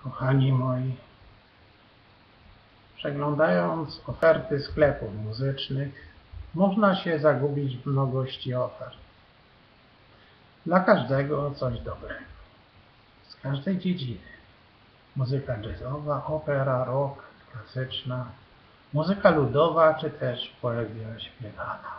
Kochani moi, przeglądając oferty sklepów muzycznych, można się zagubić w mnogości ofert. Dla każdego coś dobrego. Z każdej dziedziny. Muzyka jazzowa, opera, rock, klasyczna, muzyka ludowa czy też poezja śpiewana.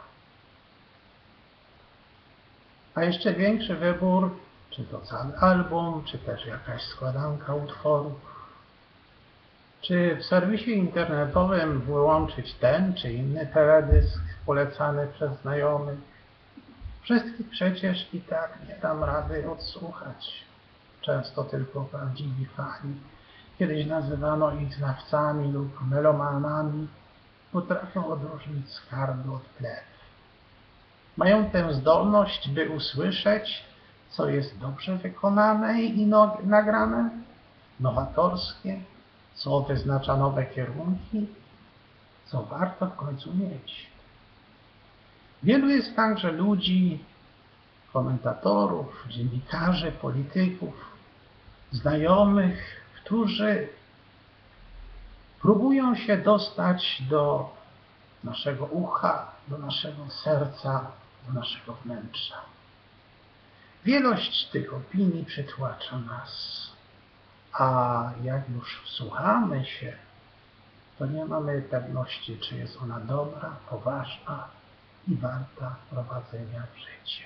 A jeszcze większy wybór, czy to cały album, czy też jakaś składanka utworów. Czy w serwisie internetowym wyłączyć ten czy inny teledysk polecany przez znajomych? Wszystkich przecież i tak nie dam rady odsłuchać. Często tylko prawdziwi fani, kiedyś nazywano ich znawcami lub melomanami, potrafią odróżnić skarby od plew. Mają tę zdolność, by usłyszeć, co jest dobrze wykonane i nagrane, nowatorskie, co wyznacza nowe kierunki, co warto w końcu mieć. Wielu jest także ludzi, komentatorów, dziennikarzy, polityków, znajomych, którzy próbują się dostać do naszego ucha, do naszego serca, do naszego wnętrza. Wielość tych opinii przytłacza nas, a jak już wsłuchamy się, to nie mamy pewności, czy jest ona dobra, poważna i warta prowadzenia w życie.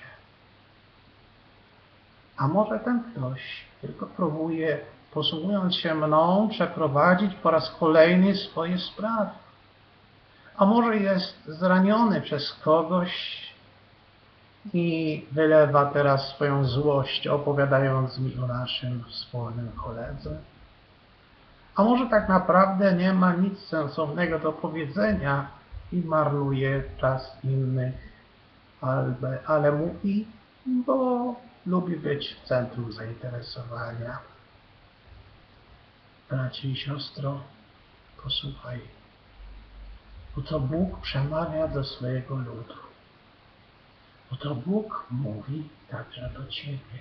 A może ten ktoś tylko próbuje, posługując się mną, przeprowadzić po raz kolejny swoje sprawy. A może jest zraniony przez kogoś i wylewa teraz swoją złość, opowiadając mi o naszym wspólnym koledze. A może tak naprawdę nie ma nic sensownego do powiedzenia i marnuje czas innych, ale mówi, bo lubi być w centrum zainteresowania. Bracie i siostro, posłuchaj, bo to Bóg przemawia do swojego ludu. Bo to Bóg mówi także do ciebie.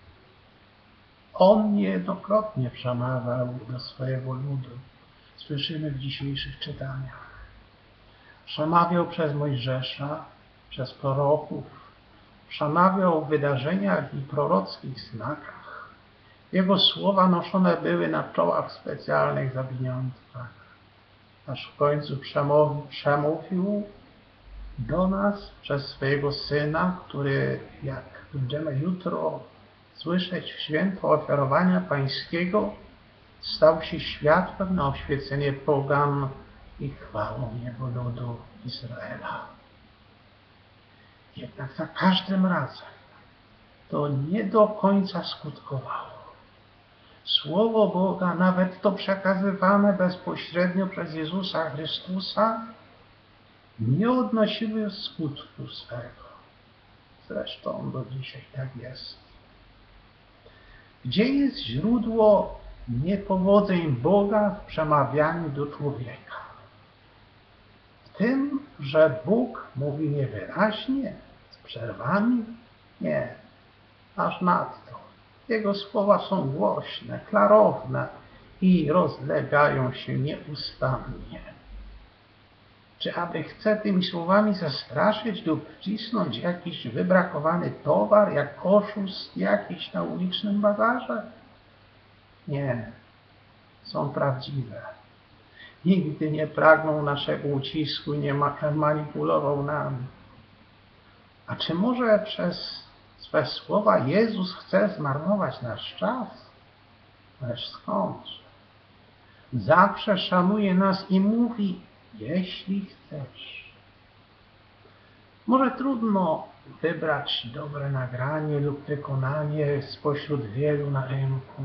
On niejednokrotnie przemawiał do swojego ludu. Słyszymy w dzisiejszych czytaniach. Przemawiał przez Mojżesza, przez proroków. Przemawiał w wydarzeniach i prorockich znakach. Jego słowa noszone były na czołach specjalnych zawiniątkach. Aż w końcu przemówił do nas przez swojego Syna, który, jak będziemy jutro słyszeć w święto ofiarowania pańskiego, stał się światłem na oświecenie pogan i chwałą Jego ludu Izraela. Jednak za każdym razem to nie do końca skutkowało. Słowo Boga, nawet to przekazywane bezpośrednio przez Jezusa Chrystusa, nie odnosiły skutku swego. Zresztą do dzisiaj tak jest. Gdzie jest źródło niepowodzeń Boga w przemawianiu do człowieka? W tym, że Bóg mówi niewyraźnie, z przerwami? Nie, aż nadto. Jego słowa są głośne, klarowne i rozlegają się nieustannie. Czy aby chce tymi słowami zastraszyć lub wcisnąć jakiś wybrakowany towar, jak oszust jakiś na ulicznym bazarze? Nie, są prawdziwe. Nigdy nie pragnął naszego ucisku i nie manipulował nami. A czy może przez swe słowa Jezus chce zmarnować nasz czas? Lecz skądże? Zawsze szanuje nas i mówi, jeśli chcesz. Może trudno wybrać dobre nagranie lub wykonanie spośród wielu na rynku,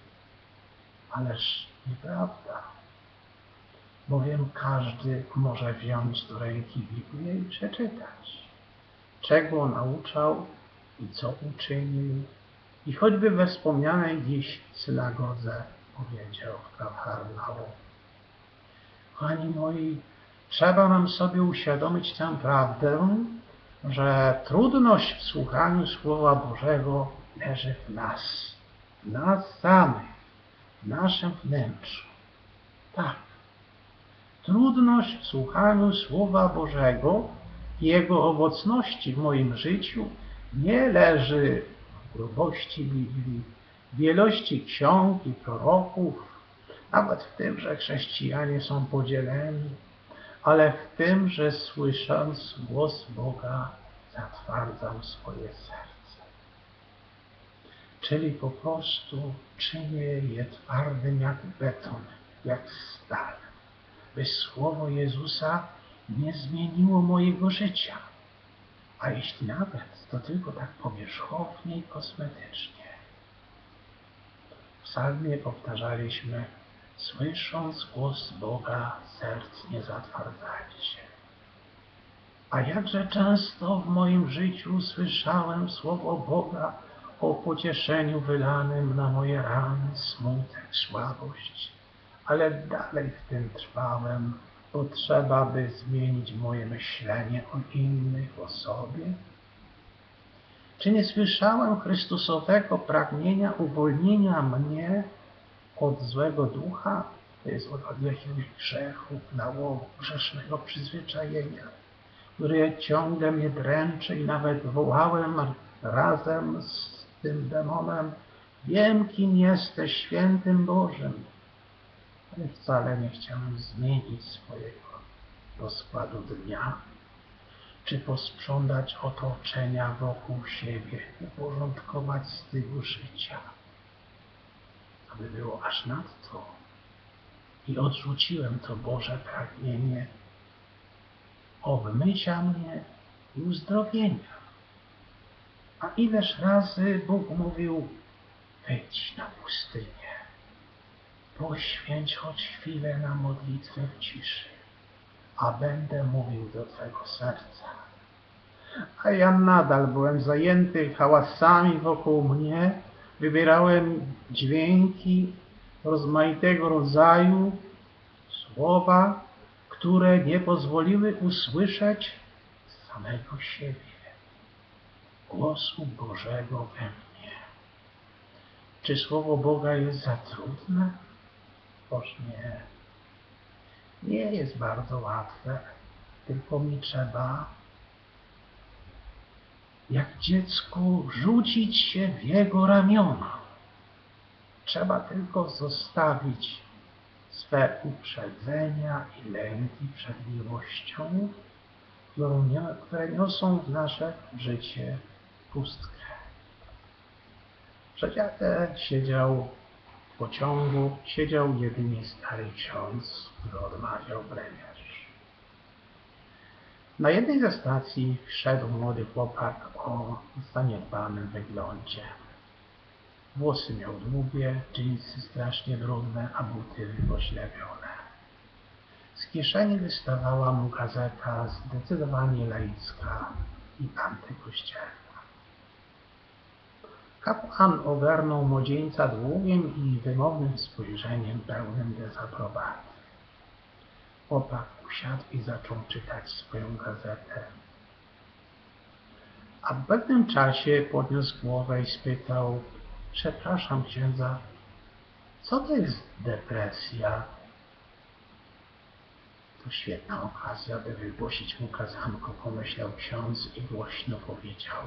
ależ nieprawda, bowiem każdy może wziąć do ręki Biblię i przeczytać, czego nauczał i co uczynił, i choćby we wspomnianej dziś synagodze powiedział w Kafarnaum. Kochani moi, trzeba nam sobie uświadomić tę prawdę, że trudność w słuchaniu Słowa Bożego leży w nas samych, w naszym wnętrzu. Tak, trudność w słuchaniu Słowa Bożego i Jego owocności w moim życiu nie leży w grubości Biblii, w wielości ksiąg i proroków, nawet w tym, że chrześcijanie są podzieleni, ale w tym, że słysząc głos Boga zatwardzał swoje serce. Czyli po prostu czynię je twardym jak beton, jak stal, by Słowo Jezusa nie zmieniło mojego życia. A jeśli nawet, to tylko tak powierzchownie i kosmetycznie. W psalmie powtarzaliśmy: słysząc głos Boga, serc nie zatwardzajcie. A jakże często w moim życiu słyszałem słowo Boga o pocieszeniu wylanym na moje rany, smutek, słabość, ale dalej w tym trwałem, bo trzeba by zmienić moje myślenie o innych, o sobie. Czy nie słyszałem Chrystusowego pragnienia uwolnienia mnie od złego ducha, to jest od jakiegoś grzechu, nałogu, grzesznego przyzwyczajenia, które ciągle mnie dręczy, i nawet wołałem razem z tym demonem: wiem, kim jesteś, świętym Bożym. Ale wcale nie chciałem zmienić swojego rozkładu dnia, czy posprzątać otoczenia wokół siebie, uporządkować stylu życia, aby było aż nadto. I odrzuciłem to Boże pragnienie obmycia mnie i uzdrowienia. A ileż razy Bóg mówił: wyjdź na pustynię, poświęć choć chwilę na modlitwę w ciszy, a będę mówił do twego serca. A ja nadal byłem zajęty hałasami wokół mnie, wybierałem dźwięki rozmaitego rodzaju, słowa, które nie pozwoliły usłyszeć samego siebie, głosu Bożego we mnie. Czy Słowo Boga jest za trudne? Oż nie. Nie jest bardzo łatwe, tylko mi trzeba, jak dziecku, rzucić się w Jego ramiona. Trzeba tylko zostawić swe uprzedzenia i lęki przed miłością, które niosą w nasze życie pustkę. Przed jadę siedział w pociągu, siedział jedynie stary ksiądz, który odmawiał bremiarz. Na jednej ze stacji wszedł młody chłopak o zaniedbanym wyglądzie. Włosy miał długie, dżinsy strasznie brudne, a buty poślepione. Z kieszeni wystawała mu gazeta zdecydowanie laicka i antykościelna. Kapłan ogarnął młodzieńca długim i wymownym spojrzeniem pełnym dezaprobaty. Chłopak usiadł i zaczął czytać swoją gazetę. A w pewnym czasie podniósł głowę i spytał: przepraszam księdza, co to jest depresja? To świetna okazja, by wygłosić mu kazanko, pomyślał ksiądz i głośno powiedział: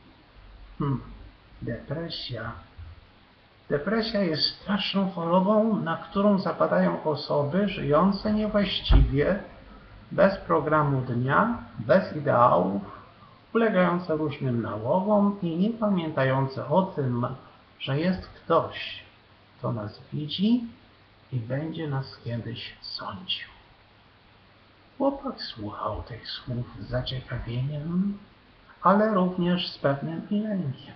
depresja. Depresja jest straszną chorobą, na którą zapadają osoby żyjące niewłaściwie, bez programu dnia, bez ideałów, ulegające różnym nałogom i nie pamiętające o tym, że jest ktoś, kto nas widzi i będzie nas kiedyś sądził. Chłopak słuchał tych słów z zaciekawieniem, ale również z pewnym lękiem.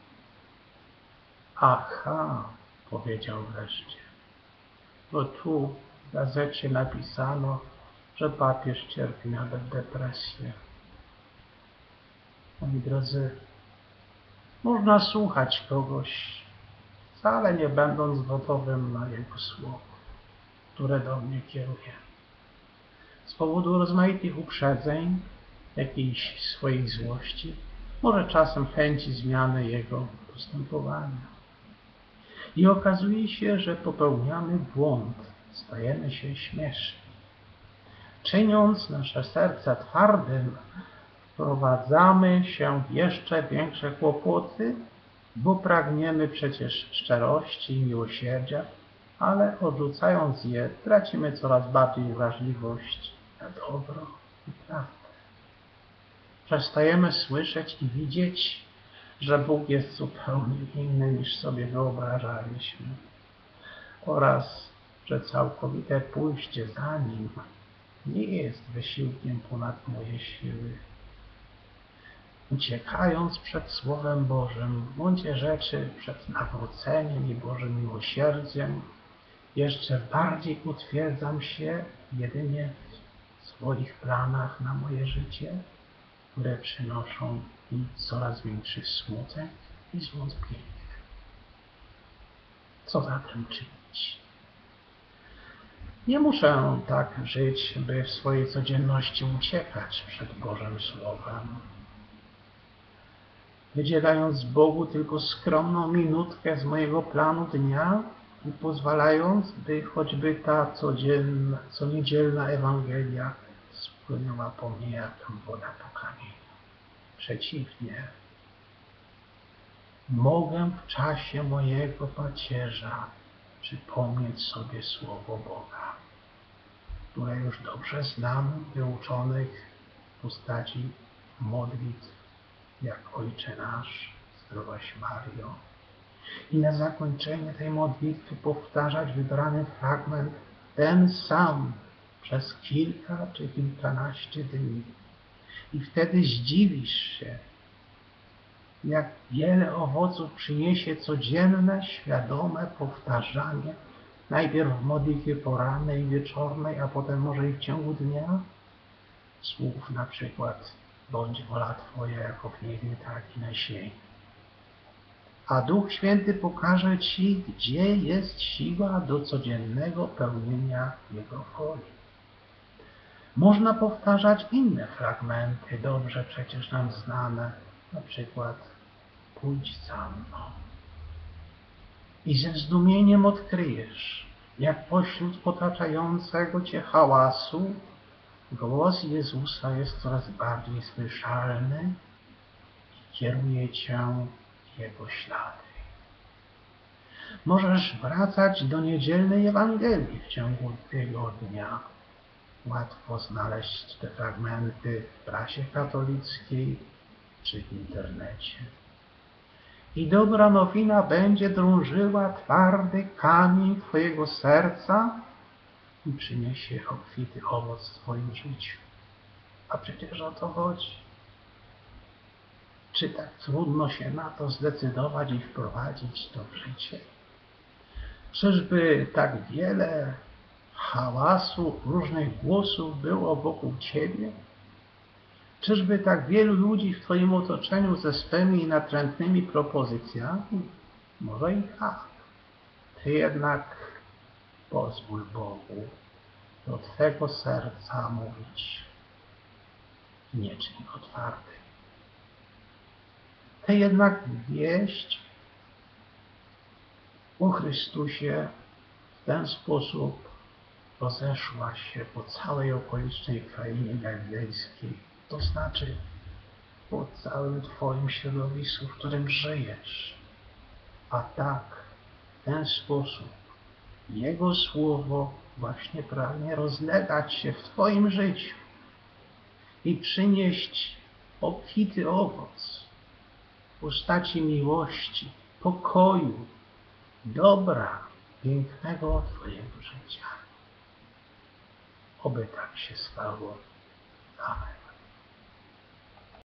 Aha, powiedział wreszcie, bo tu w gazecie napisano, że papież cierpi na depresję. Moi drodzy, można słuchać kogoś, wcale nie będąc gotowym na jego słowo, które do mnie kieruje. Z powodu rozmaitych uprzedzeń, jakiejś swojej złości, może czasem chęci zmiany jego postępowania. I okazuje się, że popełniamy błąd, stajemy się śmieszni. Czyniąc nasze serca twardym, wprowadzamy się w jeszcze większe kłopoty, bo pragniemy przecież szczerości i miłosierdzia, ale odrzucając je, tracimy coraz bardziej wrażliwość na dobro i prawdę. Przestajemy słyszeć i widzieć, że Bóg jest zupełnie inny niż sobie wyobrażaliśmy oraz że całkowite pójście za Nim nie jest wysiłkiem ponad moje siły. Uciekając przed Słowem Bożym, w gruncie rzeczy przed nawróceniem i Bożym miłosierdziem, jeszcze bardziej utwierdzam się jedynie w swoich planach na moje życie, które przynoszą mi coraz większy smutek i zwątpienie. Co zatem czynić? Nie muszę tak żyć, by w swojej codzienności uciekać przed Bożym Słowem. Wydzielając Bogu tylko skromną minutkę z mojego planu dnia i pozwalając, by choćby ta co niedzielna Ewangelia spłynęła po mnie jak woda po kamieniu. Przeciwnie, mogę w czasie mojego pacierza przypomnieć sobie Słowo Boga, które już dobrze znam, wyuczonych w postaci modlitw, jak Ojcze Nasz, zdrowaś Mario. I na zakończenie tej modlitwy powtarzać wybrany fragment, ten sam, przez kilka czy kilkanaście dni. I wtedy zdziwisz się, jak wiele owoców przyniesie codzienne, świadome powtarzanie, najpierw w modlitwie porannej i wieczornej, a potem może i w ciągu dnia, słów na przykład bądź wola Twoja jako w niebie, tak i na ziemi. A Duch Święty pokaże Ci, gdzie jest siła do codziennego pełnienia Jego woli. Można powtarzać inne fragmenty, dobrze przecież nam znane, na przykład pójdź za mną. I ze zdumieniem odkryjesz, jak pośród otaczającego Cię hałasu głos Jezusa jest coraz bardziej słyszalny i kieruje Cię w Jego ślady. Możesz wracać do niedzielnej Ewangelii w ciągu tygodnia. Łatwo znaleźć te fragmenty w prasie katolickiej czy w internecie. I dobra nowina będzie drążyła twardy kamień Twojego serca i przyniesie obfity owoc w Twoim życiu. A przecież o to chodzi. Czy tak trudno się na to zdecydować i wprowadzić to w życie? Czyżby tak wiele hałasu, różnych głosów było wokół Ciebie? Czyżby tak wielu ludzi w Twoim otoczeniu ze swymi natrętnymi propozycjami? Może i tak. Ty jednak pozwól Bogu do Twego serca mówić. Nie czyń go twardym. Ty jednak wieść o Chrystusie w ten sposób rozeszła się po całej okolicznej krainie galilejskiej, to znaczy po całym Twoim środowisku, w którym żyjesz. A tak, w ten sposób Jego Słowo właśnie pragnie rozlegać się w Twoim życiu i przynieść obfity owoc w postaci miłości, pokoju, dobra, pięknego Twojego życia. Oby tak się stało. Amen.